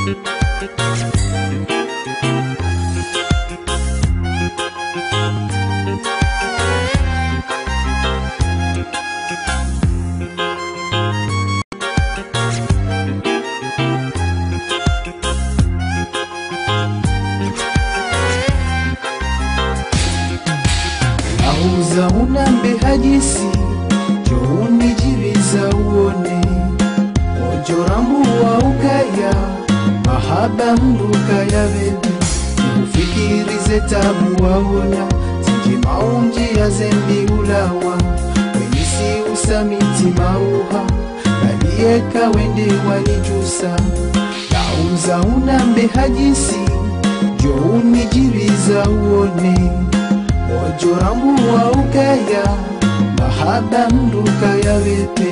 Auza unambe hadisi Jouni jiriza uone Ojorambu wa ukaya Mahaba mduka ya bebe Ufikirize tabu waona Zinji maunji ya zembi ulawa Wenisi usamiti mauha Kalieka wende wanijusa Auza unambe hadisi Jouni jiriza uone Ojorambu wa ukaya Mahaba mduka ya bebe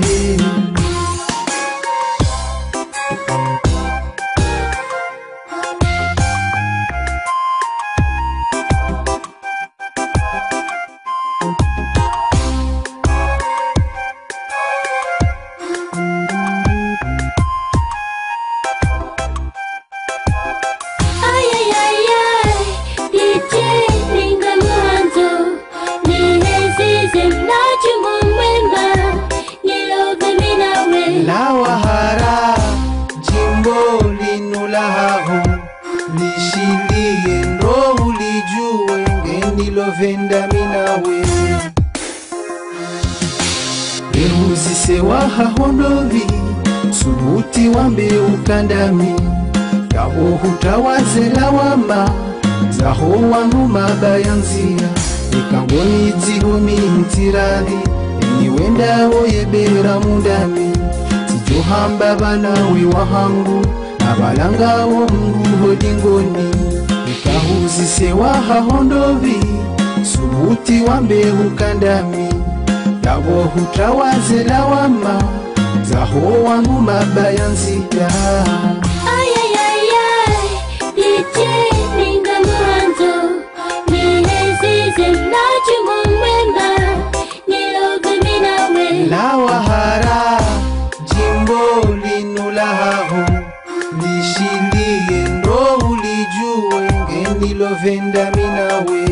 Lawahara jimbo linulaho Lishilie ndo ulijue Ngenilovenda minawe Eruzise waha hondovi Subuti wambe ukandami Yabo hutawaze lawama Zaho wangu mabayanzia Ikangoni zihomi ntiradi Niwenda oyebera mundami Tijohamba banawe wahangu Nabalanga wo mngu hodingoni Ikahuzise waha hondovi Subuti wambe ukandami Yabo hutawaze lawama Zaho wangu mabayanzia Lawahara jimbo linulaho Lishilie ndo ulijue Ngenilovenda minawe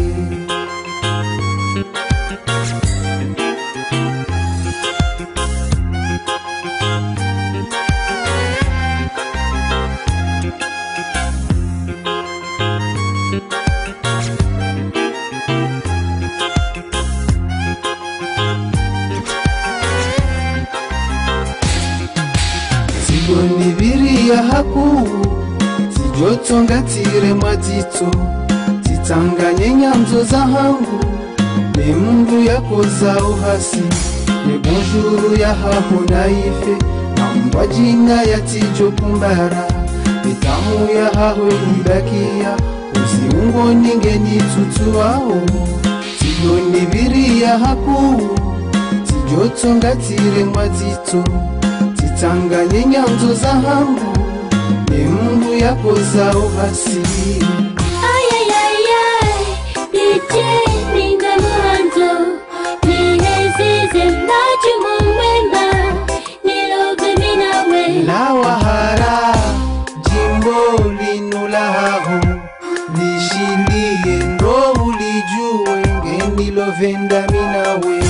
Nibiri ya haku Tijotongatire matito Titanganye nyanzo za hangu Ne mungu yako za uhasi Ne bonjouru ya haho naife Na mbwa jina ya tijo kumbara Mitamu ya haho ibakia Uziungo ningeni tutuao Tijo nibiri ya haku Tijotongatire matito Tanganye nyanzo za hangu Ne mungu yako za uhasi DJ ninga mwanzo Nihezize mnaji mwemba Nilove minawe Lawahara jimbo linulaho Lishilie ndo ulijue Ngenilovenda minawe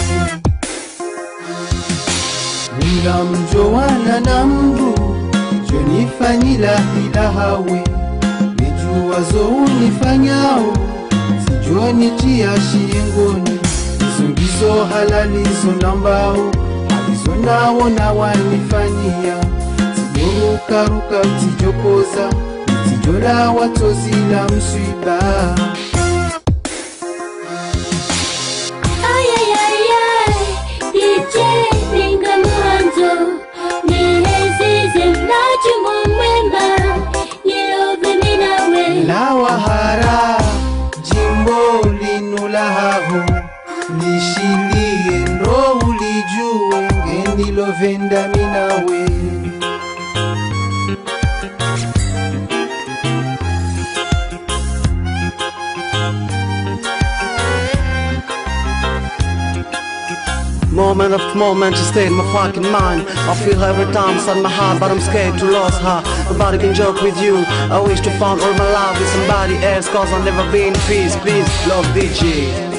Mila mjowana na mdu Jonifanyila hilahawe Nijuwazo unifanyao Sijoni tia shiengoni Izongizo halalizo nambao Halizo nao na wanifanyia Tijorukaruka tijokoza Tijola watozila mswiba DJ ninga mwanzo Nihezize mnaji mwemba Nilove minawe Lawahara jimbo linulaho Lishilie ndo ulijue Ngenilovenda minawe More moment of moment, she stayed in my fucking mind. I feel her every time inside my heart, but I'm scared to lose her. Nobody can joke with you. I wish to find all my love with somebody else, cause I've never been in peace. Please, love DJ.